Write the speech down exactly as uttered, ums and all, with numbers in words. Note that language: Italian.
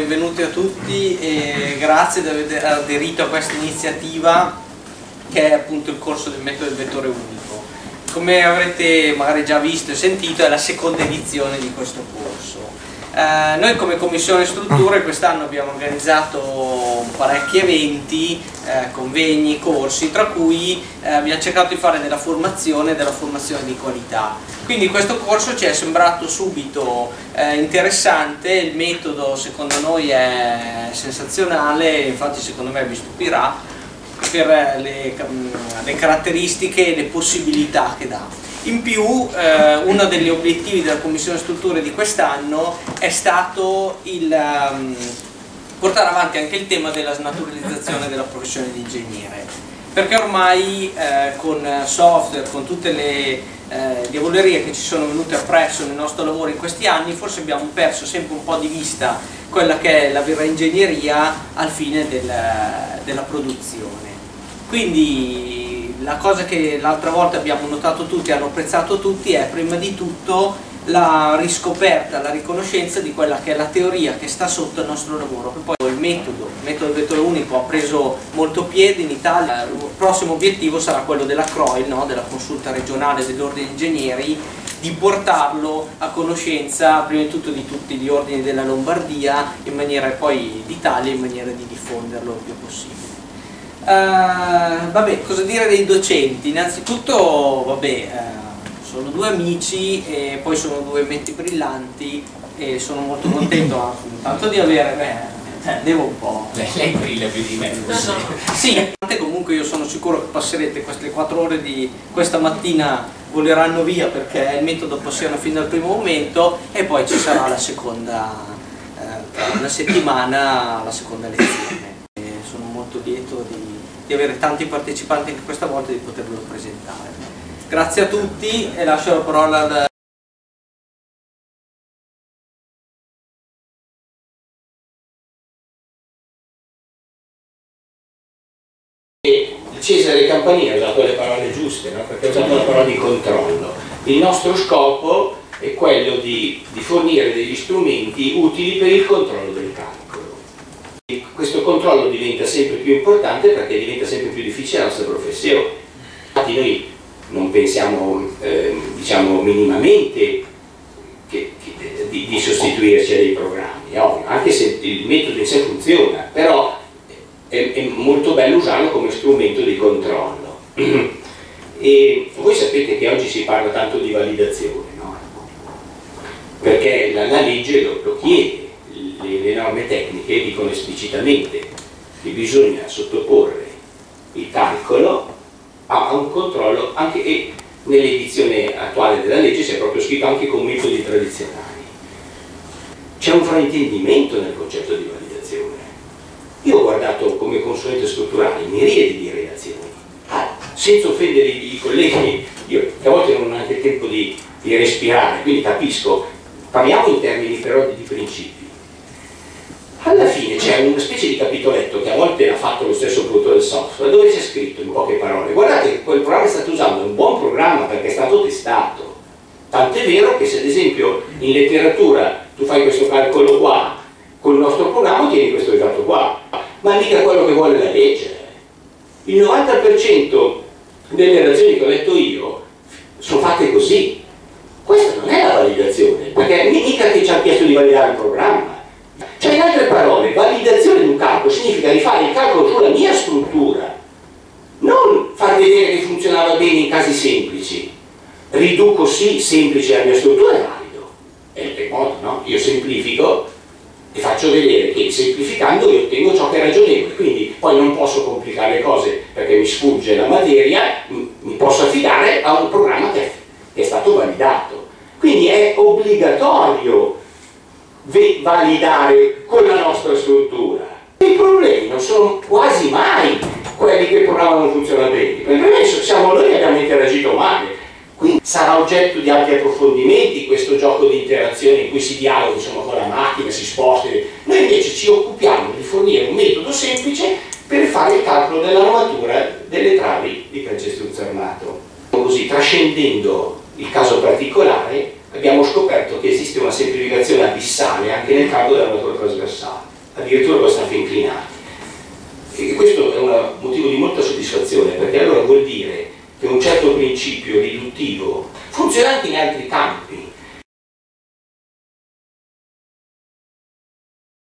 benvenuti a tutti e grazie di aver aderito a questa iniziativa che è appunto il corso del metodo del vettore unico. Come avrete magari già visto e sentito, è la seconda edizione di questo corso. Eh, noi come Commissione Strutture quest'anno abbiamo organizzato parecchi eventi, eh, convegni, corsi, tra cui eh, abbiamo cercato di fare della formazione, della formazione di qualità. Quindi questo corso ci è sembrato subito eh, interessante, il metodo secondo noi è sensazionale, infatti secondo me vi stupirà per le, le caratteristiche e le possibilità che dà. In più, eh, uno degli obiettivi della Commissione Strutture di quest'anno è stato il um, portare avanti anche il tema della snaturalizzazione della professione di ingegnere, perché ormai eh, con software, con tutte le eh, diavolerie che ci sono venute appresso nel nostro lavoro in questi anni, forse abbiamo perso sempre un po' di vista quella che è la vera ingegneria al fine del, della produzione. Quindi la cosa che l'altra volta abbiamo notato tutti, hanno apprezzato tutti, è prima di tutto la riscoperta, la riconoscenza di quella che è la teoria che sta sotto il nostro lavoro. Poi il metodo, il metodo del vettore unico ha preso molto piede in Italia. Il prossimo obiettivo sarà quello della C R O I L, no? Della consulta regionale dell'ordine ingegneri, di portarlo a conoscenza prima di tutto di tutti gli ordini della Lombardia, in maniera poi d'Italia, in maniera di diffonderlo il più possibile. Uh, vabbè, cosa dire dei docenti? Innanzitutto, vabbè, uh, sono due amici e poi sono due menti brillanti e sono molto contento tanto di avere, beh, devo un po'. Lei, lei brilla più di me. No, no. Sì, comunque io sono sicuro che passerete queste quattro ore di questa mattina, voleranno via perché il metodo appassiona fin dal primo momento e poi ci sarà la seconda, eh, tra una settimana, la seconda lezione. Sono molto lieto di, di avere tanti partecipanti anche questa volta e di potervelo presentare. Grazie a tutti e lascio la parola al... Cesare Campanini ha usato le parole giuste, no? Perché ha usato la parola di controllo. Il nostro scopo è quello di, di fornire degli strumenti utili per il controllo del calcolo. Questo controllo diventa sempre più importante perché diventa sempre più difficile la nostra professione. Infatti noi non pensiamo eh, diciamo minimamente che, che, di, di sostituirci a dei programmi, ovvio, anche se il metodo in sé funziona, però è, è molto bello usarlo come strumento di controllo. E voi sapete che oggi si parla tanto di validazione, no? Perché la, la legge lo, lo chiede. Le, le norme tecniche dicono esplicitamente che bisogna sottoporre il calcolo a, a un controllo, anche e nell'edizione attuale della legge si è proprio scritto anche con metodi tradizionali. C'è un fraintendimento nel concetto di validazione. Io ho guardato come consulente strutturale miriadi di relazioni, ah, senza offendere i, i colleghi, io che a volte non ho neanche il tempo di, di respirare, quindi capisco, parliamo in termini però di, di principi. Alla fine c'è una specie di capitoletto che a volte ha fatto lo stesso produttore del software, dove c'è scritto in poche parole: guardate che quel programma che state usando è un buon programma perché è stato testato. Tant'è vero che se ad esempio in letteratura tu fai questo calcolo qua, con il nostro programma ottieni questo risultato qua, ma mica quello che vuole la legge. Il novanta per cento delle relazioni che ho letto io sono fatte così. Questa non è la validazione, perché mica che ci ha chiesto di validare il programma. Cioè, in altre parole, validazione di un calcolo significa rifare il calcolo sulla mia struttura, non far vedere che funzionava bene in casi semplici. Riduco sì semplice la mia struttura, è valido, è il modo, no? Io semplifico e faccio vedere che semplificando io ottengo ciò che è ragionevole, quindi poi non posso complicare le cose perché mi sfugge la materia, mi posso affidare a un programma che è stato validato. Quindi è obbligatorio validare con la nostra struttura. I problemi non sono quasi mai quelli che il programma non funziona bene, il problema siamo noi che abbiamo interagito male. Quindi sarà oggetto di altri approfondimenti questo gioco di interazione in cui si dialoga insomma, con la macchina, si sposta. Noi invece ci occupiamo di fornire un metodo semplice per fare il calcolo dell'armatura delle travi di calcestruzzo armato. Così, trascendendo il caso particolare, abbiamo scoperto che esiste una semplificazione abissale anche nel calcolo dell'armatura trasversale. addirittura abbastanza inclinati. E questo è un motivo di molta soddisfazione, perché allora vuol dire che un certo principio riduttivo funziona anche in altri campi.